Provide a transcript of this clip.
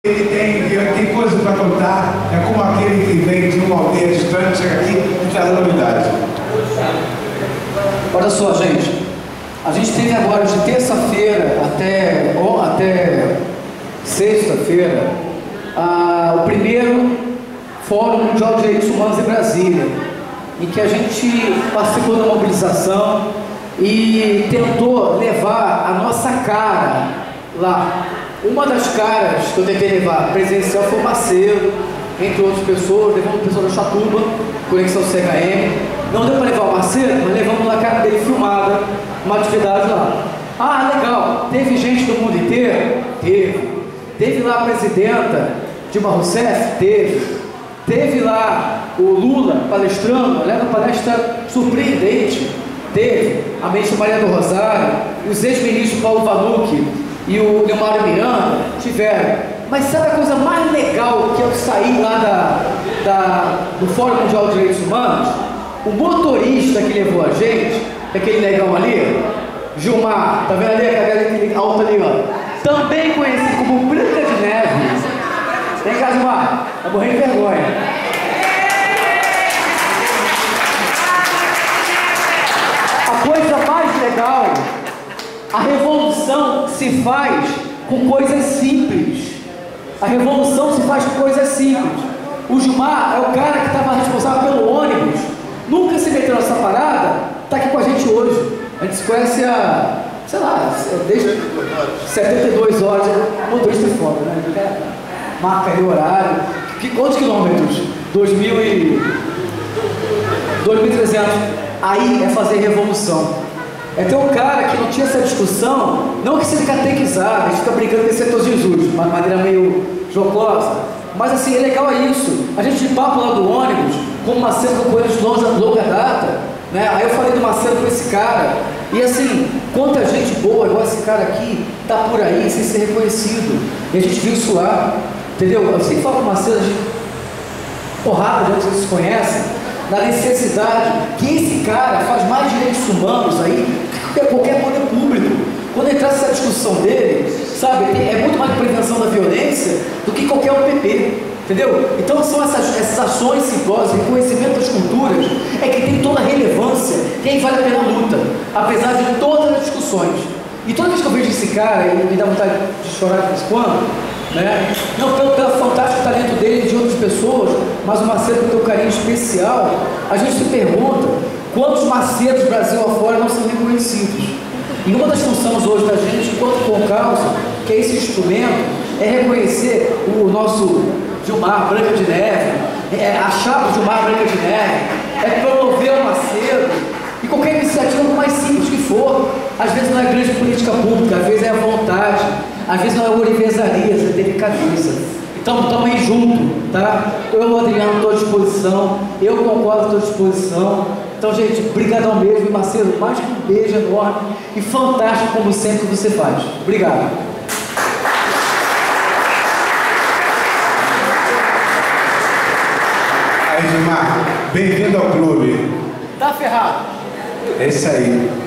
Ele tem coisa para contar, é como aquele que vem de uma aldeia distante, chega aqui e traz novidade. Olha só, gente, a gente teve agora de terça-feira até sexta-feira o primeiro Fórum Mundial de Direitos Humanos em Brasília, em que a gente participou da mobilização e tentou levar a nossa cara lá. Uma das caras que eu tentei levar presencial foi o Macedo, entre outras pessoas, levamos o pessoal da Chatuba, Conexão CHM. Não deu para levar o Macedo, mas levamos a cara dele filmada, uma atividade lá. Ah, legal, teve gente do mundo inteiro? Teve. Teve lá a presidenta Dilma Rousseff? Teve lá o Lula palestrando, olha, uma palestra surpreendente. Teve a ministra Maria do Rosário, e os ex-ministros Paulo Vanucci e o Neumar Miranda tiveram. Mas sabe a coisa mais legal que eu saí lá do Fórum Mundial de Direitos Humanos? O motorista que levou a gente, aquele negão ali, Gilmar, tá vendo ali aquele alto ali, ó? Também conhecido como Branca de Neve. Vem cá, Gilmar, tá morrendo de vergonha. A coisa mais legal, a revolução se faz com coisas simples. A revolução se faz com coisas simples. O Gilmar é o cara que estava responsável pelo ônibus, nunca se meteu nessa parada, está aqui com a gente hoje. A gente se conhece há, sei lá, desde 72 horas. O motorista é foda, né? Marca aí o horário. Quantos quilômetros? 2.300. Aí é fazer revolução. É ter um cara que não tinha essa discussão, não que seja catequizado, a gente fica brincando com esse setor Jesus, de uma maneira meio jocosa, mas assim, é legal isso. A gente de papo lá do ônibus, como Macedo com coisas de longa data, né? Aí eu falei do Macedo com esse cara, e assim, quanta gente boa, igual esse cara aqui, tá por aí sem ser reconhecido, e a gente viu isso lá, entendeu? Eu sempre falo com o Macedo, a gente, porrada de onde vocês se conhecem, na necessidade que esse cara faz mais direitos humanos aí que qualquer poder público. Quando entrar essa discussão dele, sabe, é muito mais de prevenção da violência do que qualquer UPP, entendeu? Então são essas ações simplórias, reconhecimento das culturas, é que tem toda a relevância, e aí vale a pena a luta, apesar de todas as discussões. E toda vez que eu vejo esse cara, ele me dá vontade de chorar de vez em quando, né? Não pelo fantástico talento dele e de outras pessoas, mas o Macedo tem um carinho especial. A gente se pergunta quantos Macedos Brasil afora não são reconhecidos. E uma das funções hoje da gente, enquanto Concausa, que é esse instrumento, é reconhecer o nosso Gilmar Branca de Neve, a chapa Gilmar Branca de Neve, é promover o Macedo e qualquer iniciativa, por mais simples que for. Às vezes não é grande política pública, às vezes é a vontade, às vezes não é orivesaria, é delicadeza. Então estamos aí junto, tá? Eu e o Adriano estou à disposição, eu concordo, estou à disposição. Então, gente, brigadão mesmo, Macedo, mais que um beijo enorme e fantástico como sempre que você faz. Obrigado. Aí, Gilmar, bem-vindo ao clube. Tá ferrado. É isso aí.